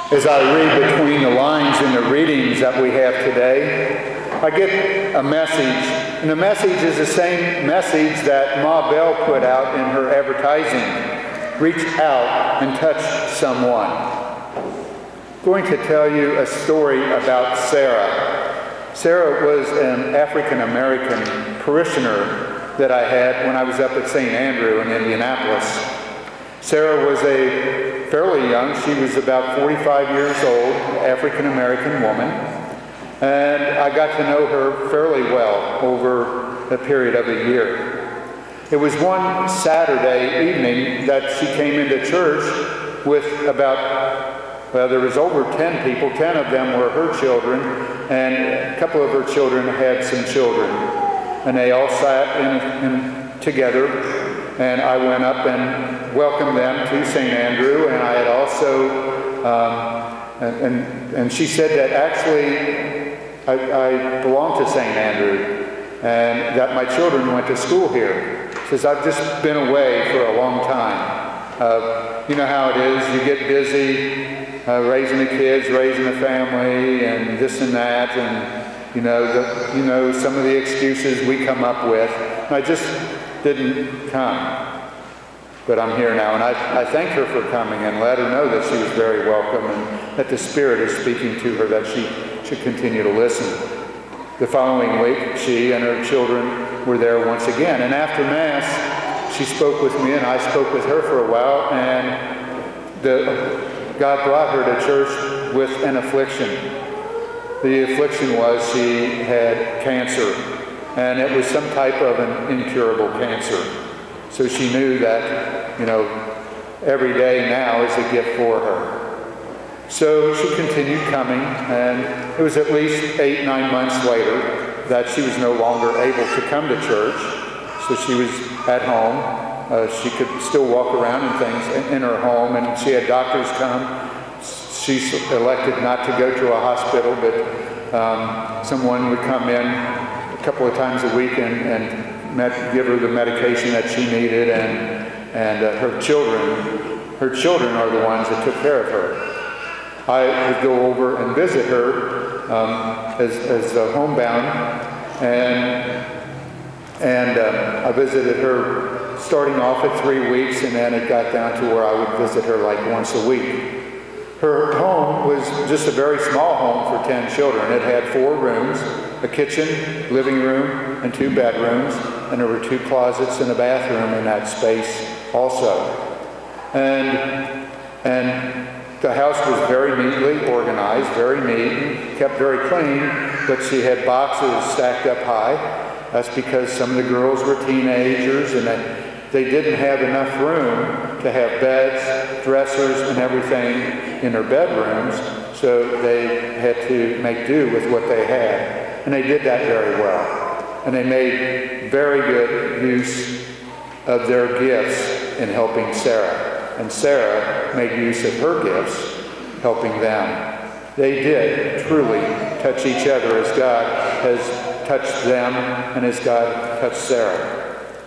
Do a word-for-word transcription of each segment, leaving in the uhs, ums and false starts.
As I read between the lines in the readings that we have today, I get a message, and the message is the same message that Ma Bell put out in her advertising: reach out and touch someone. I'm going to tell you a story about Sarah. Sarah was an African-American parishioner that I had when I was up at Saint Andrew in Indianapolis. Sarah was a fairly young, she was about forty-five years old, African-American woman, and I got to know her fairly well over a period of a year. It was one Saturday evening that she came into church with about, well, there was over ten people. ten of them were her children, and a couple of her children had some children. And they all sat in, in together, and I went up and welcomed them to Saint Andrew, and I had also, um, and, and, and she said that actually I, I belong to Saint Andrew, and that my children went to school here. She says, I've just been away for a long time. Uh, you know how it is, you get busy uh, raising the kids, raising the family, and this and that, and you know, the, you know some of the excuses we come up with. I just didn't come. But I'm here now, and I, I thank her for coming and let her know that she was very welcome and that the Spirit is speaking to her, that she should continue to listen. The following week, she and her children were there once again. And after Mass, she spoke with me, and I spoke with her for a while, and the, God brought her to church with an affliction. The affliction was she had cancer, and it was some type of an incurable cancer. So she knew that, you know, every day now is a gift for her. So she continued coming, and it was at least eight, nine months later that she was no longer able to come to church. So she was at home. Uh, she could still walk around and things in her home, and she had doctors come. She elected not to go to a hospital, but um, someone would come in a couple of times a week and, and met, give her the medication that she needed, and, and uh, her children, her children are the ones that took care of her. I would go over and visit her um, as, as uh, homebound, and, and uh, I visited her starting off at three weeks, and then it got down to where I would visit her like once a week. Her home was just a very small home for ten children. It had four rooms, a kitchen, living room, and two bedrooms, and there were two closets and a bathroom in that space also. And, and the house was very neatly organized, very neat, and kept very clean, but she had boxes stacked up high. That's because some of the girls were teenagers, and that they didn't have enough room to have beds, dressers, and everything in their bedrooms, so they had to make do with what they had. And they did that very well. And they made very good use of their gifts in helping Sarah. And Sarah made use of her gifts, helping them. They did truly touch each other as God has touched them and as God touched Sarah.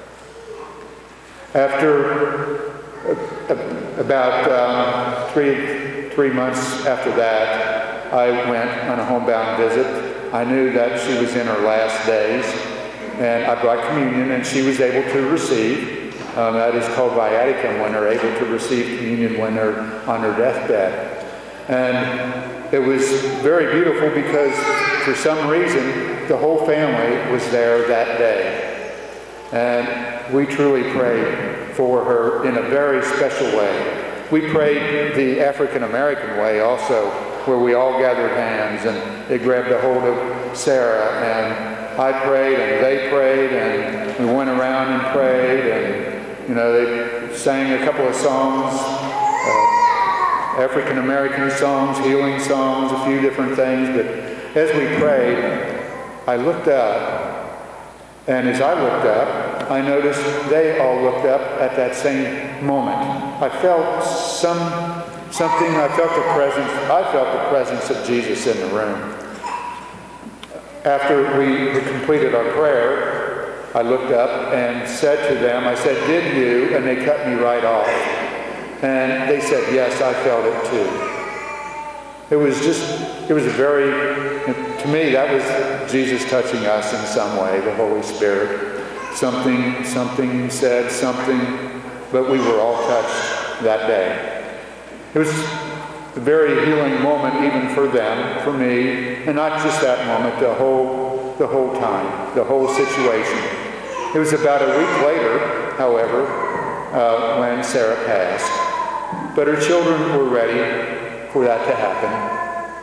After uh, about um, three, three months after that, I went on a homebound visit. I knew that she was in her last days, and I brought communion, and she was able to receive. Um, that is called viaticum, when they're able to receive communion when they're on their deathbed. And it was very beautiful because for some reason the whole family was there that day. And we truly prayed for her in a very special way. We prayed the African American way also, where we all gathered hands and they grabbed a hold of Sarah, and I prayed and they prayed, and we went around and prayed, and you know, they sang a couple of songs, uh, African American songs, healing songs, a few different things. But as we prayed, I looked up, and as I looked up, I noticed they all looked up at that same moment. I felt some something. I felt the presence. I felt the presence of Jesus in the room. After we completed our prayer, I looked up and said to them, I said, "Did you?" And they cut me right off. And they said, "Yes, I felt it too." It was just, it was a very, to me, that was Jesus touching us in some way, the Holy Spirit. Something, something said, something, but we were all touched that day. It was a very healing moment even for them, for me, and not just that moment, the whole, the whole time, the whole situation. It was about a week later, however, uh, when Sarah passed. But her children were ready for that to happen.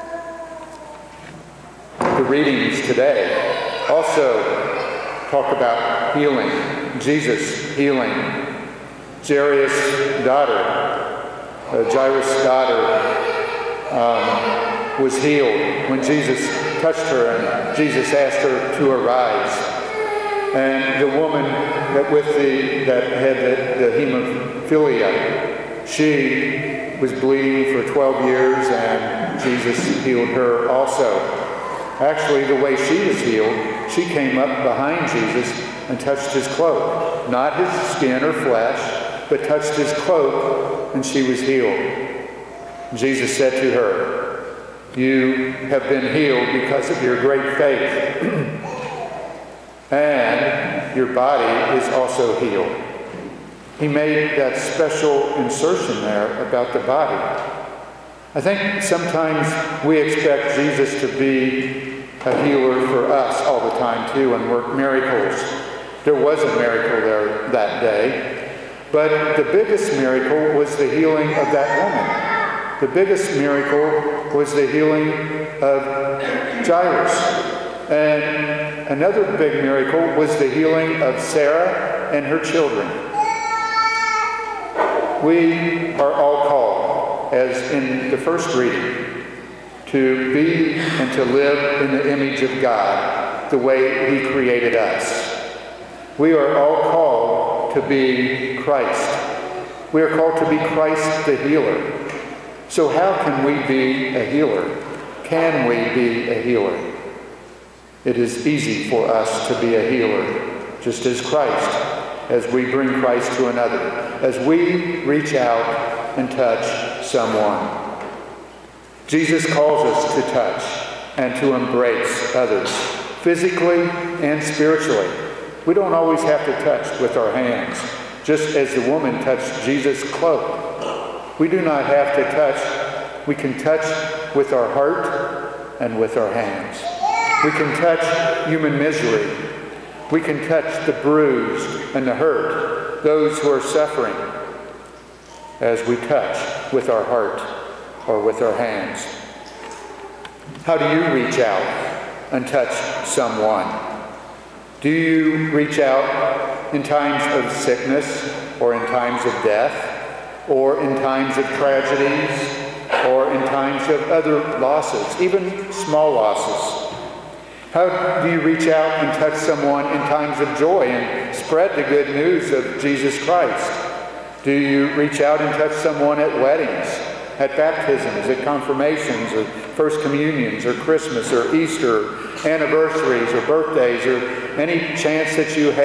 The readings today also talk about healing, Jesus healing. Jairus' daughter, uh, Jairus' daughter um, was healed when Jesus touched her and Jesus asked her to arise. And the woman that with the that had the, the hemophilia, she was bleeding for twelve years, and Jesus healed her also. Actually, the way she was healed, she came up behind Jesus and touched his cloak. Not his skin or flesh, but touched his cloak, and she was healed. Jesus said to her, "You have been healed because of your great faith." And your body is also healed. He made that special insertion there about the body. I think sometimes we expect Jesus to be a healer for us all the time too and work miracles. There was a miracle there that day, but the biggest miracle was the healing of that woman. The biggest miracle was the healing of Jairus. And another big miracle was the healing of Sarah and her children. We are all called, as in the first reading, to be and to live in the image of God, the way He created us. We are all called to be Christ. We are called to be Christ the healer. So how can we be a healer? Can we be a healer? It is easy for us to be a healer, just as Christ, as we bring Christ to another, as we reach out and touch someone. Jesus calls us to touch and to embrace others, physically and spiritually. We don't always have to touch with our hands, just as the woman touched Jesus' cloak. We do not have to touch. We can touch with our heart and with our hands. We can touch human misery. We can touch the bruised and the hurt, those who are suffering, as we touch with our heart or with our hands. How do you reach out and touch someone? Do you reach out in times of sickness or in times of death or in times of tragedies or in times of other losses, even small losses? How do you reach out and touch someone in times of joy and spread the good news of Jesus Christ? Do you reach out and touch someone at weddings, at baptisms, at confirmations, or first communions, or Christmas, or Easter, anniversaries, or birthdays, or any chance that you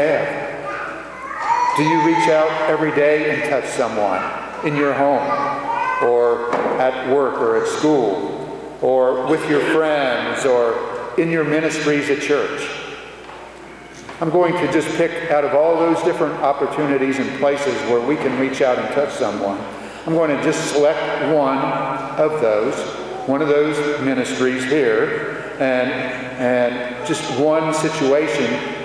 have? Do you reach out every day and touch someone in your home, or at work, or at school, or with your friends, or in your ministries at church? I'm going to just pick out of all those different opportunities and places where we can reach out and touch someone. I'm going to just select one of those, one of those ministries here, and, and just one situation,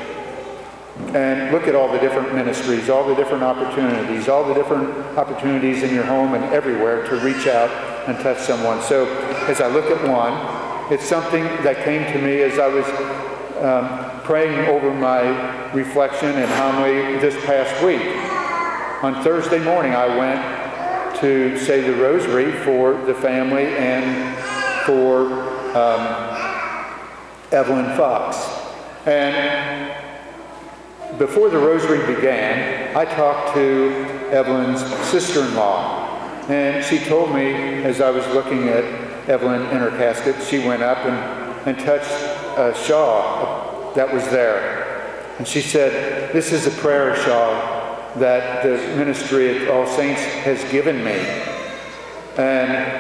and look at all the different ministries, all the different opportunities, all the different opportunities in your home and everywhere to reach out and touch someone. So as I look at one, it's something that came to me as I was um, praying over my reflection and homily this past week. On Thursday morning, I went to say the rosary for the family and for um, Evelyn Fox. And before the rosary began, I talked to Evelyn's sister-in-law. And she told me, as I was looking at Evelyn in her casket, she went up and, and touched a shawl that was there. And she said, "This is a prayer shawl that the ministry at All Saints has given me." And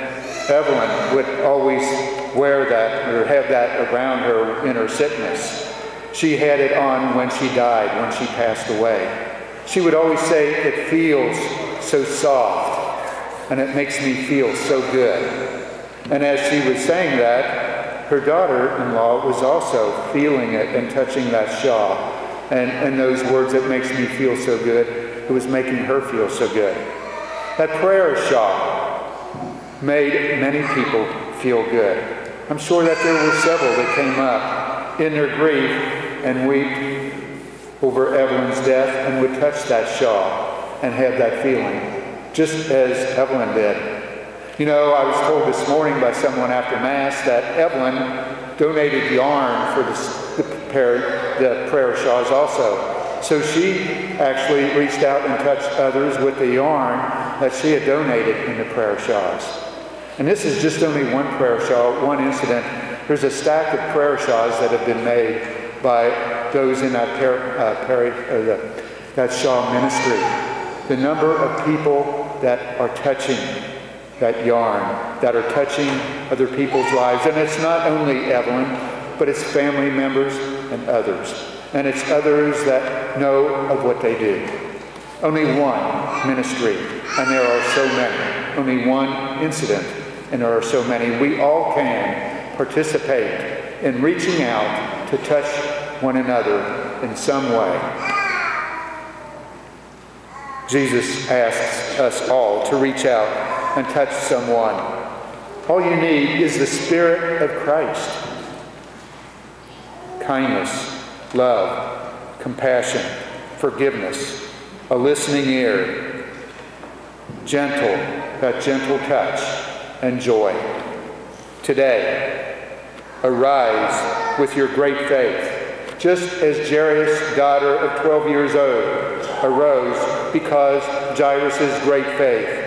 Evelyn would always wear that or have that around her in her sickness. She had it on when she died, when she passed away. She would always say, "It feels so soft, and it makes me feel so good." And as she was saying that, her daughter-in-law was also feeling it and touching that shawl. And, and those words, "it makes me feel so good," it was making her feel so good. That prayer shawl made many people feel good. I'm sure that there were several that came up in their grief and weep over Evelyn's death and would touch that shawl and have that feeling, just as Evelyn did. You know, I was told this morning by someone after Mass that Evelyn donated yarn for the, the, prayer, the prayer shawls also. So she actually reached out and touched others with the yarn that she had donated in the prayer shawls. And this is just only one prayer shawl, one incident. There's a stack of prayer shawls that have been made by those in that, par, uh, pari, uh, the, that shawl ministry. The number of people that are touching that yarn, that are touching other people's lives. And it's not only Evelyn, but it's family members and others. And it's others that know of what they do. Only one ministry, and there are so many. Only one incident, and there are so many. We all can participate in reaching out to touch one another in some way. Jesus asks us all to reach out and touch someone. All you need is the Spirit of Christ. Kindness, love, compassion, forgiveness, a listening ear, gentle, that gentle touch, and joy. Today, arise with your great faith, just as Jairus' daughter of twelve years old arose because Jairus' great faith.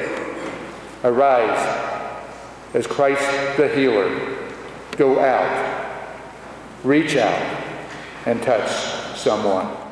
Arise as Christ the healer. Go out, reach out, and touch someone.